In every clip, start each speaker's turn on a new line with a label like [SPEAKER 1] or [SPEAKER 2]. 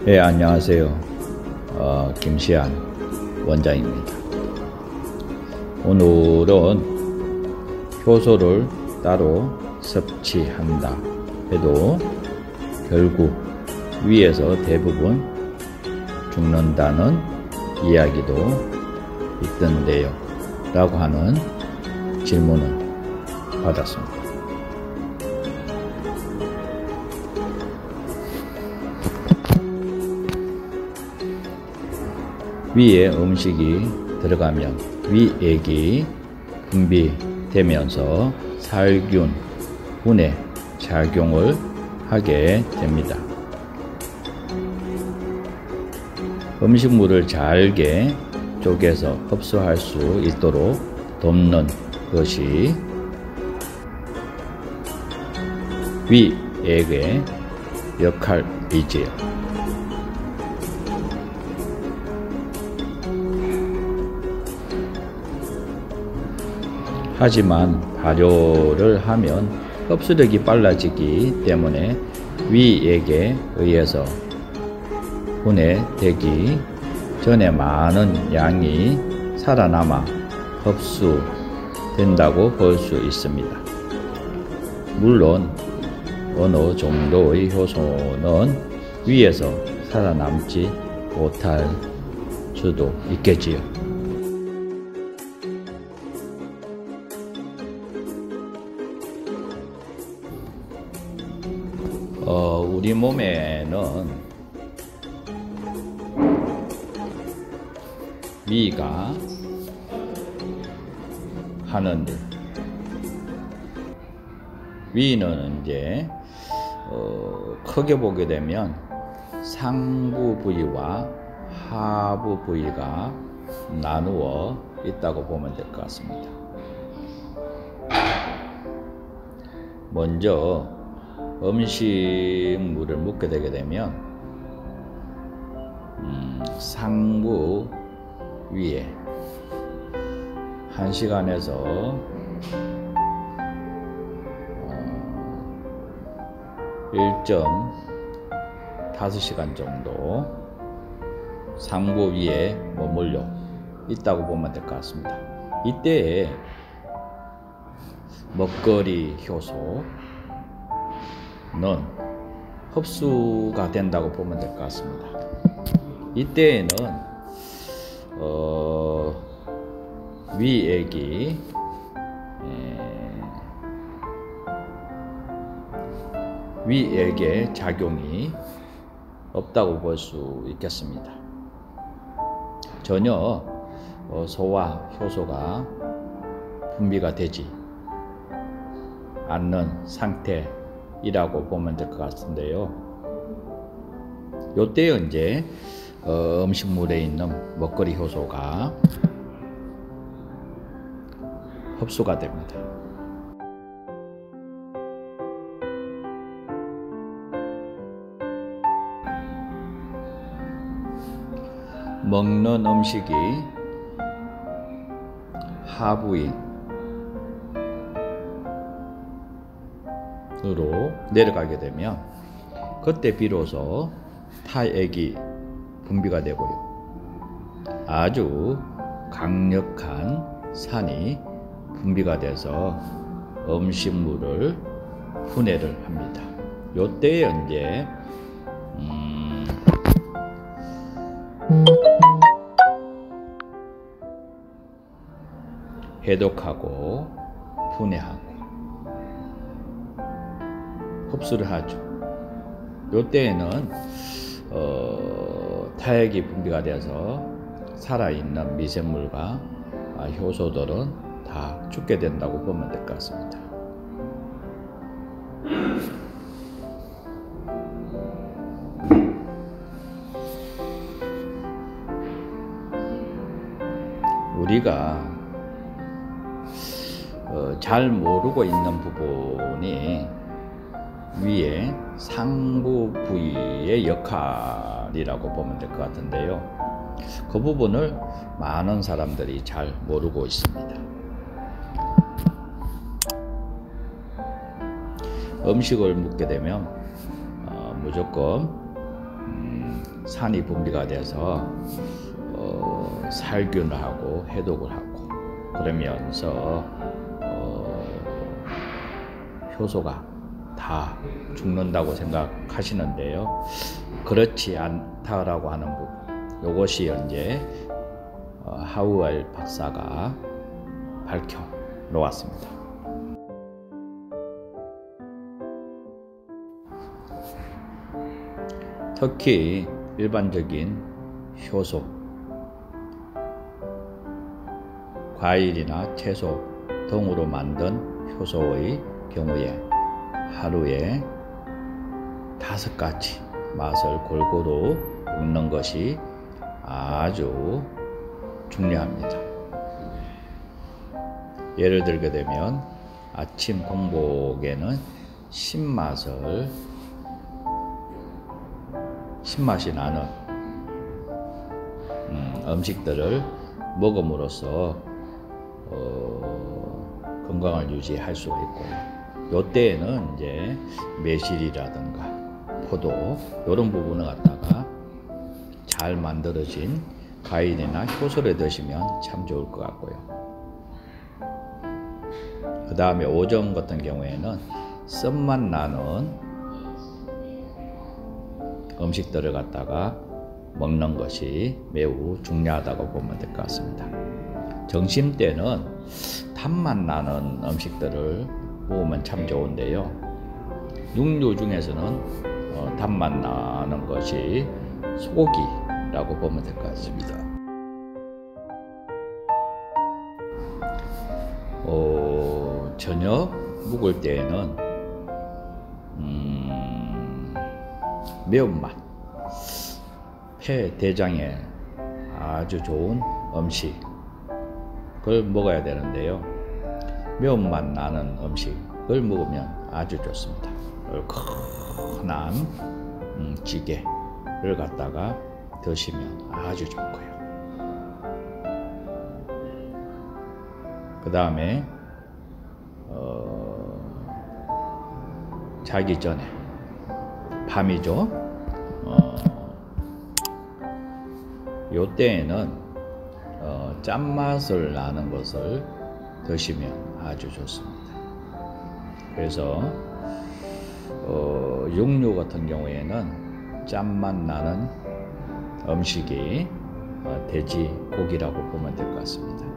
[SPEAKER 1] 네, 안녕하세요. 김시안 원장입니다. 오늘은 효소를 따로 섭취한다 해도 결국 위에서 대부분 죽는다는 이야기도 있던데요 라고 하는 질문을 받았습니다. 위에 음식이 들어가면 위액이 분비되면서 살균, 분해 작용을 하게 됩니다. 음식물을 잘게 쪼개서 흡수할 수 있도록 돕는 것이 위액의 역할이지요. 하지만 발효를 하면 흡수력이 빨라지기 때문에 위액에 의해서 분해되기 전에 많은 양이 살아남아 흡수된다고 볼 수 있습니다. 물론 어느 정도의 효소는 위에서 살아남지 못할 수도 있겠지요. 우리 몸에는 위가 하는 일, 위는 이제 크게 보게 되면 상부 부위와 하부 부위가 나누어 있다고 보면 될 것 같습니다. 먼저 음식물을 먹게 되게 되면 상부 위에 1시간에서 1.5시간 정도 상부 위에 머물러 있다고 보면 될 것 같습니다. 이때에 먹거리 효소는 흡수가 된다고 보면 될 것 같습니다. 이때에는 위액이 위액의 작용이 없다고 볼 수 있겠습니다. 전혀 소화 효소가 분비가 되지 않는 상태이라고 보면 될 것 같은데요. 요때 이제 음식물에 있는 먹거리 효소가 흡수가 됩니다. 먹는 음식이 하부인으로 내려가게 되면 그때 비로소 탈액이 분비가 되고요. 아주 강력한 산이 분비가 돼서 음식물을 분해를 합니다. 요때에 이제 해독하고 분해하고 흡수를 하죠. 요때에는 탈액이 분비가 돼서 살아있는 미생물과 효소들은 다 죽게 된다고 보면 될 것 같습니다. 우리가 잘 모르고 있는 부분이 위에 상부 부위의 역할이라고 보면 될 것 같은데요. 그 부분을 많은 사람들이 잘 모르고 있습니다. 음식을 먹게 되면 무조건 산이 분비가 돼서 살균을 하고 해독을 하고 그러면서 효소가 다 죽는다고 생각하시는데요. 그렇지 않다라고 하는 부분, 이것이 이제 하우엘 박사가 밝혀 놓았습니다. 특히 일반적인 효소, 과일이나 채소 등으로 만든 효소의 경우에 하루에 5가지 맛을 골고루 먹는 것이 아주 중요합니다. 예를 들게 되면 아침 공복에는 신맛이 나는 음식들을 먹음으로써 건강을 유지할 수가 있고요. 요때에는 이제 매실이라든가 포도 이런 부분을 갖다가 잘 만들어진 과일이나 효소를 드시면 참 좋을 것 같고요. 그 다음에 오전 같은 경우에는 쓴맛 나는 음식들을 갖다가 먹는 것이 매우 중요하다고 보면 될 것 같습니다. 점심 때는 단맛 나는 음식들을 먹으면 참 좋은데요. 육류 중에서는 단맛 나는 것이 소고기라고 보면 될 것 같습니다. 저녁 묵을 때에는 매운맛, 폐, 대장에 아주 좋은 음식을 먹어야 되는데요. 매운맛 나는 음식을 먹으면 아주 좋습니다. 얼큰한 찌개를 갖다가 드시면 아주 좋고요. 그 다음에 자기 전에 밤이죠. 요때에는 짠맛을 나는 것을 드시면 아주 좋습니다. 그래서 육류 같은 경우에는 짠맛 나는 음식이 돼지고기라고 보면 될 것 같습니다.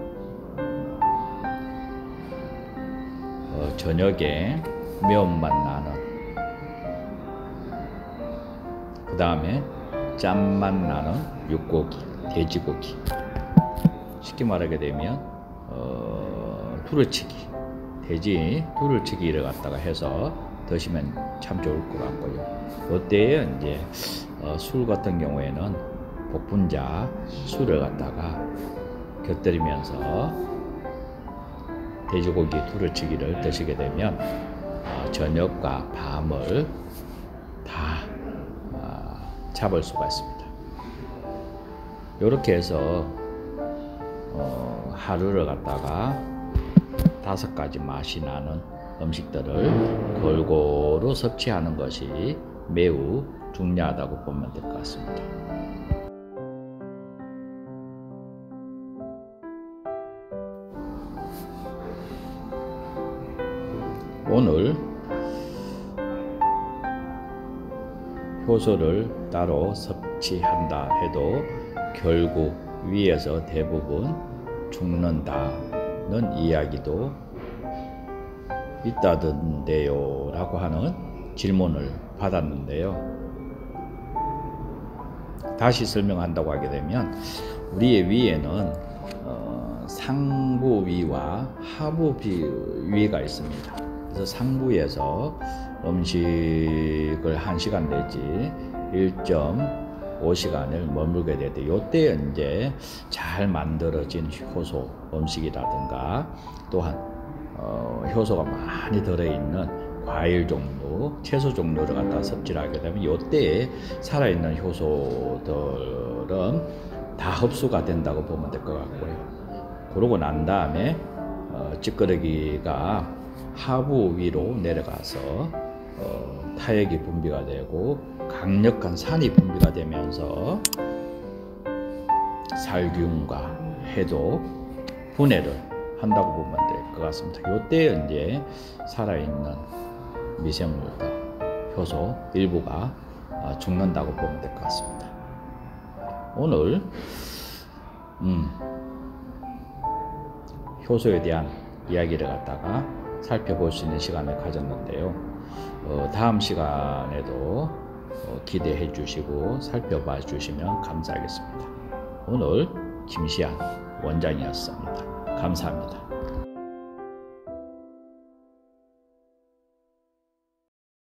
[SPEAKER 1] 저녁에 매운맛 나는, 그 다음에 짠맛 나는 육고기, 돼지고기, 쉽게 말하게 되면 두루치기, 돼지 두루치기를 갖다가 해서 드시면 참 좋을 것 같고요. 이때에 이제 술 같은 경우에는 복분자 술을 갖다가 곁들이면서 돼지고기 두루치기를 드시게 되면 저녁과 밤을 다 잡을 수가 있습니다. 이렇게 해서 하루를 갖다가 5가지 맛이 나는 음식들을 골고루 섭취하는 것이 매우 중요하다고 보면 될 것 같습니다. 오늘 효소를 따로 섭취한다 해도 결국 위에서 대부분 죽는다는 이야기도 있다던데요 라고 하는 질문을 받았는데요. 다시 설명한다고 하게 되면 우리의 위에는 상부위와 하부위가 있습니다. 그래서 상부에서 음식을 1시간 내지 1.5시간을 머물게 되는데 이때 이제 잘 만들어진 효소 음식이라든가 또한 효소가 많이 들어있는 과일 종류, 채소 종류를 갖다 섭취를 하게 되면 이때에 살아있는 효소들은 다 흡수가 된다고 보면 될 것 같고요. 그러고 난 다음에 찌꺼기가 하부 위로 내려가서 타액이 분비가 되고 강력한 산이 분비가 되면서 살균과 해독, 분해를 한다고 보면 될 것 같습니다. 이때 이제 살아있는 미생물들, 효소 일부가 죽는다고 보면 될 것 같습니다. 오늘 효소에 대한 이야기를 갖다가 살펴볼 수 있는 시간을 가졌는데요. 다음 시간에도 기대해 주시고 살펴봐 주시면 감사하겠습니다. 오늘 김시안 원장이었습니다. 감사합니다.